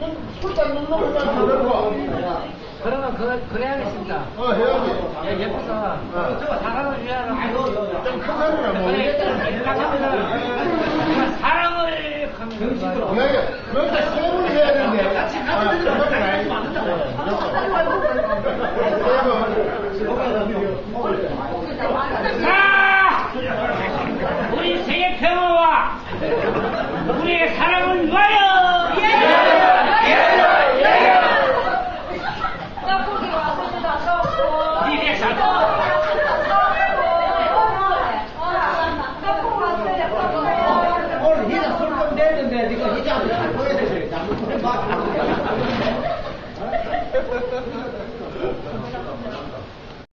술잔 넣는 것만 들고. 그러면 그래야겠습니다. 해야지. 옆에서 저거 사랑을 위하여 좀 큰 소리나 뭐. 사랑을 하면 그런데 세븐 해야 되는데. 우리 세계 평화와 우리의 사랑을 위하여